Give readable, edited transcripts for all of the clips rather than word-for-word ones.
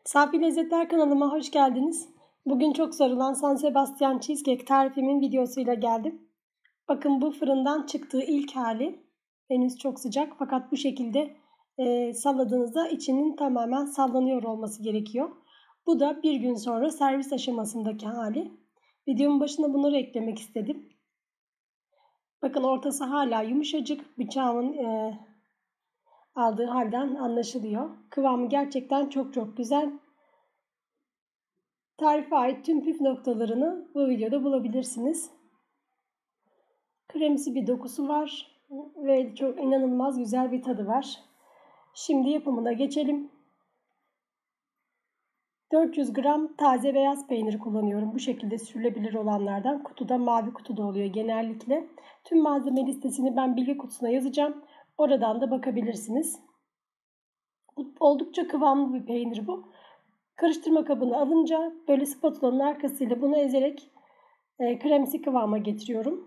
Safi Lezzetler kanalıma hoş geldiniz. Bugün çok sorulan San Sebastian Cheesecake tarifimin videosuyla geldim. Bakın bu fırından çıktığı ilk hali. Henüz çok sıcak fakat bu şekilde salladığınızda içinin tamamen sallanıyor olması gerekiyor. Bu da bir gün sonra servis aşamasındaki hali. Videomun başına bunları eklemek istedim. Bakın ortası hala yumuşacık. Bıçağımın aldığı halden anlaşılıyor. Kıvamı gerçekten çok güzel. Tarife ait tüm püf noktalarını bu videoda bulabilirsiniz. Kremsi bir dokusu var ve çok inanılmaz güzel bir tadı var. Şimdi yapımına geçelim. 400 gram taze beyaz peynir kullanıyorum. Bu şekilde sürülebilir olanlardan. Kutuda mavi kutuda oluyor genellikle. Tüm malzeme listesini ben bilgi kutusuna yazacağım. Oradan da bakabilirsiniz. Oldukça kıvamlı bir peynir bu. Karıştırma kabını alınca böyle spatulanın arkasıyla bunu ezerek kremsi kıvama getiriyorum.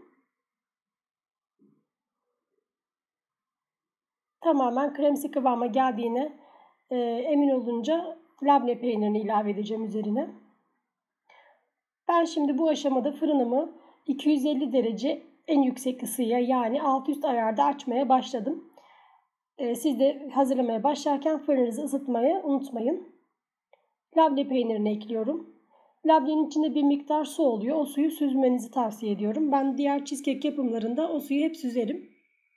Tamamen kremsi kıvama geldiğine emin olunca labne peynirini ilave edeceğim üzerine. Ben şimdi bu aşamada fırınımı 250 derece en yüksek ısıya yani alt üst ayarda açmaya başladım. Siz de hazırlamaya başlarken fırınınızı ısıtmayı unutmayın. Labne peynirini ekliyorum. Labnenin içinde bir miktar su oluyor. O suyu süzmenizi tavsiye ediyorum. Ben diğer cheesecake yapımlarında o suyu hep süzerim.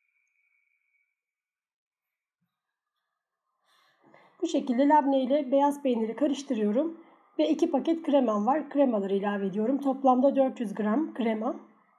Bu şekilde labne ile beyaz peyniri karıştırıyorum. Ve 2 paket kremam var. Kremaları ilave ediyorum. Toplamda 400 gram krema.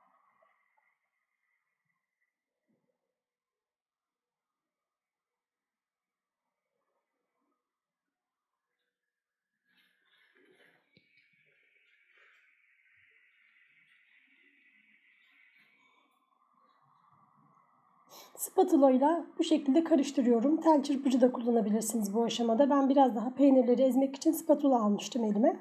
Spatula ile bu şekilde karıştırıyorum. Tel çırpıcı da kullanabilirsiniz bu aşamada. Ben biraz daha peynirleri ezmek için spatula almıştım elime.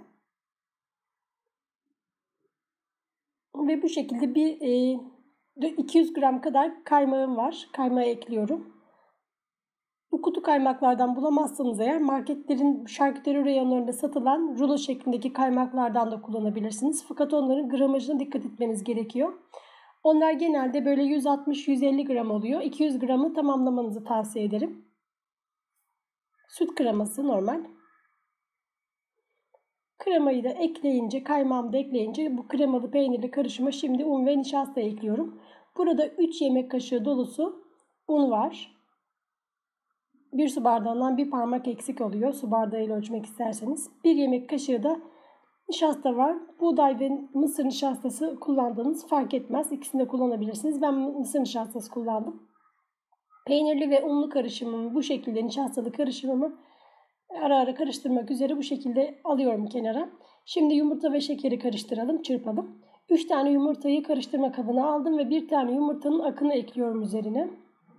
Ve bu şekilde bir 200 gram kadar kaymağım var. Kaymağı ekliyorum. Bu kutu kaymaklardan bulamazsanız eğer marketlerin şarküteri reyonlarında satılan rulo şeklindeki kaymaklardan da kullanabilirsiniz. Fakat onların gramajına dikkat etmeniz gerekiyor. Onlar genelde böyle 160-150 gram oluyor. 200 gramı tamamlamanızı tavsiye ederim. Süt kreması normal. Kremayı da ekleyince, kaymağımı da ekleyince bu kremalı peynirli karışıma şimdi un ve nişasta ekliyorum. Burada 3 yemek kaşığı dolusu un var. 1 su bardağından bir parmak eksik oluyor. Su bardağıyla ölçmek isterseniz. 1 yemek kaşığı da nişasta var. Buğday ve mısır nişastası kullandığınız fark etmez. İkisini de kullanabilirsiniz. Ben mısır nişastası kullandım. Peynirli ve unlu karışımımı bu şekilde nişastalı karışımımı ara ara karıştırmak üzere bu şekilde alıyorum kenara. Şimdi yumurta ve şekeri karıştıralım, çırpalım. 3 tane yumurtayı karıştırma kabına aldım ve 1 tane yumurtanın akını ekliyorum üzerine.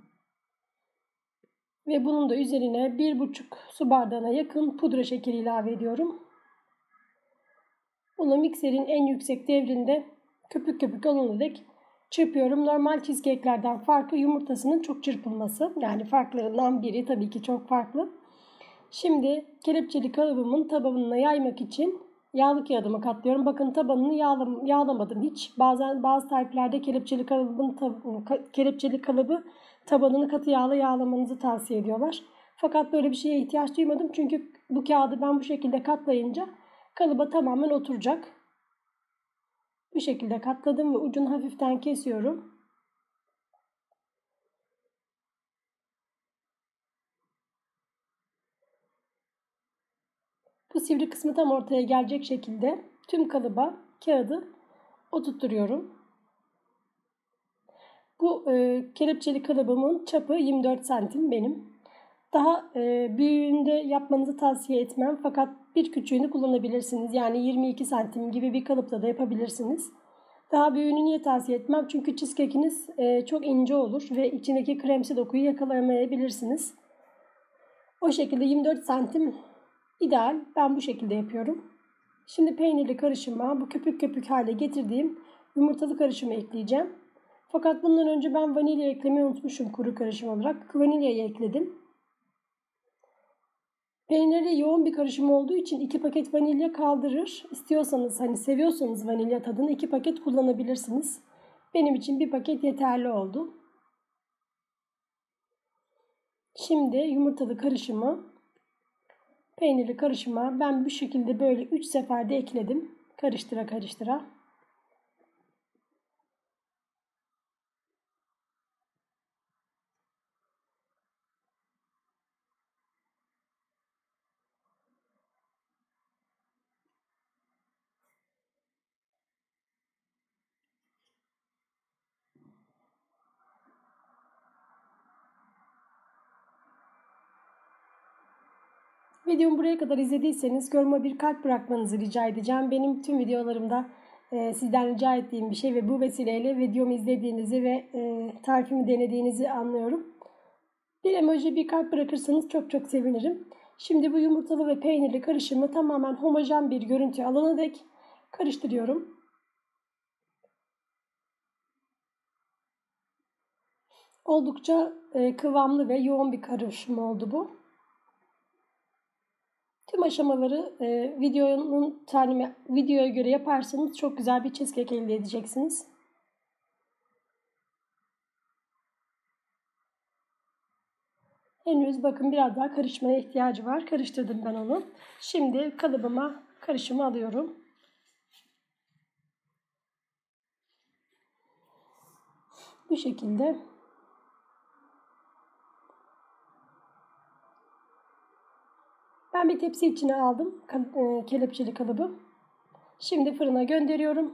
Ve bunun da üzerine 1,5 su bardağına yakın pudra şekeri ilave ediyorum. Bunu mikserin en yüksek devrinde köpük köpük olana dek çırpıyorum. Normal cheesecake'lerden farkı yumurtasının çok çırpılması. Yani farklarından biri tabii ki çok farklı. Şimdi kelepçeli kalıbımın tabanına yaymak için yağlı kağıdımı katlıyorum. Bakın tabanını yağlamadım hiç. Bazı tariflerde kelepçeli kalıbı tabanını katı yağla yağlamanızı tavsiye ediyorlar. Fakat böyle bir şeye ihtiyaç duymadım. Çünkü bu kağıdı ben bu şekilde katlayınca kalıba tamamen oturacak. Bu şekilde katladım ve ucunu hafiften kesiyorum. Bu sivri kısmı tam ortaya gelecek şekilde tüm kalıba kağıdı oturtuyorum. Bu kelepçeli kalıbımın çapı 24 santim benim. Daha büyüğünde yapmanızı tavsiye etmem. Fakat bir küçüğünü kullanabilirsiniz. Yani 22 santim gibi bir kalıpla da yapabilirsiniz. Daha büyüğünü niye tavsiye etmem? Çünkü cheesecake'iniz çok ince olur ve içindeki kremsi dokuyu yakalayamayabilirsiniz. O şekilde 24 santim ideal. Ben bu şekilde yapıyorum. Şimdi peynirli karışıma bu köpük köpük hale getirdiğim yumurtalı karışımı ekleyeceğim. Fakat bundan önce ben vanilya eklemeyi unutmuşum kuru karışım olarak. Vanilyayı ekledim. Peyniri yoğun bir karışım olduğu için 2 paket vanilya kaldırır. İstiyorsanız, hani seviyorsanız vanilya tadını 2 paket kullanabilirsiniz. Benim için 1 paket yeterli oldu. Şimdi yumurtalı karışımı, peynirli karışıma ben bu şekilde böyle 3 seferde ekledim. Karıştıra karıştıra. Videomu buraya kadar izlediyseniz yoruma bir kalp bırakmanızı rica edeceğim. Benim tüm videolarımda sizden rica ettiğim bir şey ve bu vesileyle videomu izlediğinizi ve tarifimi denediğinizi anlıyorum. Bir emoji, bir kalp bırakırsanız çok çok sevinirim. Şimdi bu yumurtalı ve peynirli karışımı tamamen homojen bir görüntü alana dek karıştırıyorum. Oldukça kıvamlı ve yoğun bir karışım oldu bu. Tüm aşamaları videoya göre yaparsanız çok güzel bir cheesecake elde edeceksiniz. Henüz bakın biraz daha karışmaya ihtiyacı var. Karıştırdım ben onu. Şimdi kalıbıma karışımı alıyorum. Bu şekilde. Ben bir tepsi içine aldım kelepçeli kalıbı. Şimdi fırına gönderiyorum.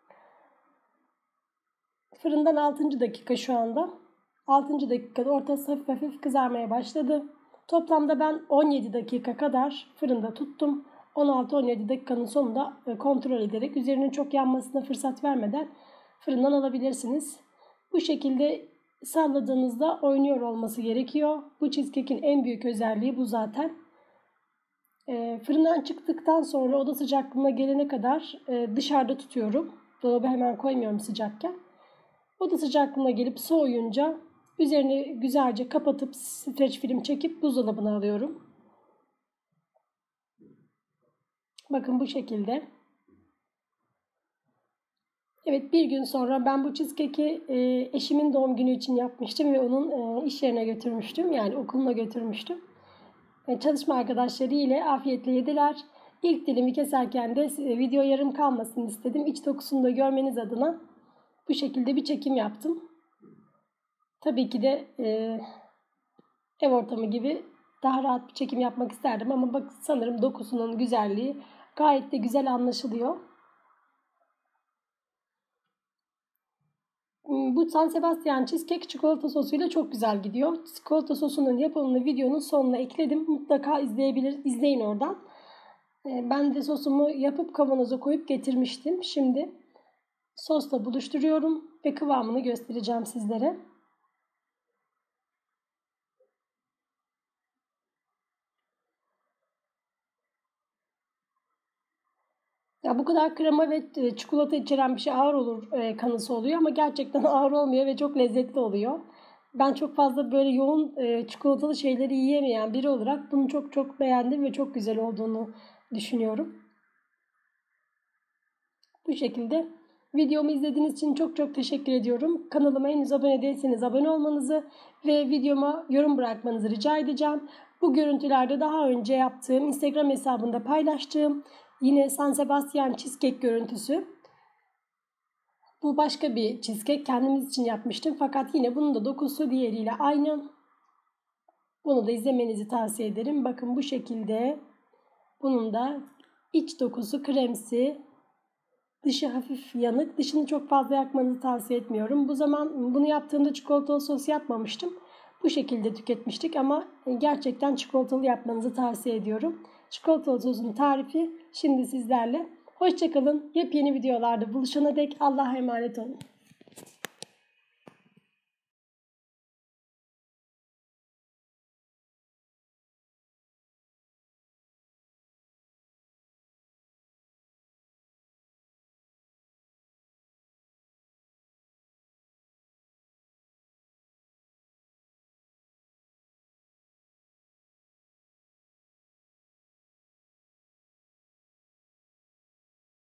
Fırından 6. dakika şu anda. 6. dakikada ortası hafif hafif kızarmaya başladı. Toplamda ben 17 dakika kadar fırında tuttum. 16-17 dakikanın sonunda kontrol ederek üzerinin çok yanmasına fırsat vermeden fırından alabilirsiniz. Bu şekilde salladığınızda oynuyor olması gerekiyor. Bu cheesecake'in en büyük özelliği bu zaten. Fırından çıktıktan sonra oda sıcaklığına gelene kadar dışarıda tutuyorum. Dolaba hemen koymuyorum sıcakken. Oda sıcaklığına gelip soğuyunca üzerini güzelce kapatıp streç film çekip buzdolabına alıyorum. Bakın bu şekilde. Evet, bir gün sonra ben bu cheesecake'i eşimin doğum günü için yapmıştım ve onun iş yerine götürmüştüm. Yani okuluna götürmüştüm. Çalışma arkadaşları ile afiyetle yediler. İlk dilimi keserken de video yarım kalmasın istedim. İç dokusunu da görmeniz adına bu şekilde bir çekim yaptım. Tabii ki de ev ortamı gibi daha rahat bir çekim yapmak isterdim ama bak sanırım dokusunun güzelliği gayet de güzel anlaşılıyor. Bu San Sebastian cheesecake çikolata sosuyla çok güzel gidiyor. Çikolata sosunun yapımını videonun sonuna ekledim. Mutlaka izleyin oradan. Ben de sosumu yapıp kavanoza koyup getirmiştim. Şimdi sosla buluşturuyorum ve kıvamını göstereceğim sizlere. Ya bu kadar krema ve çikolata içeren bir şey ağır olur kanısı oluyor ama gerçekten ağır olmuyor ve çok lezzetli oluyor. Ben çok fazla böyle yoğun çikolatalı şeyleri yiyemeyen biri olarak bunu çok çok beğendim ve çok güzel olduğunu düşünüyorum. Bu şekilde videomu izlediğiniz için çok çok teşekkür ediyorum. Kanalıma henüz abone değilseniz abone olmanızı ve videoma yorum bırakmanızı rica edeceğim. Bu görüntülerde daha önce yaptığım Instagram hesabında paylaştığım yine San Sebastian cheesecake görüntüsü. Bu başka bir cheesecake, kendimiz için yapmıştım fakat yine bunun da dokusu diğeriyle aynı. Bunu da izlemenizi tavsiye ederim. Bakın bu şekilde bunun da iç dokusu kremsi, dışı hafif yanık. Dışını çok fazla yakmanızı tavsiye etmiyorum. Bunu yaptığımda çikolatalı sos yapmamıştım. Bu şekilde tüketmiştik ama gerçekten çikolatalı yapmanızı tavsiye ediyorum. Çikolatalı sosun tarifi şimdi sizlerle. Hoşça kalın. Yepyeni videolarda buluşana dek Allah'a emanet olun.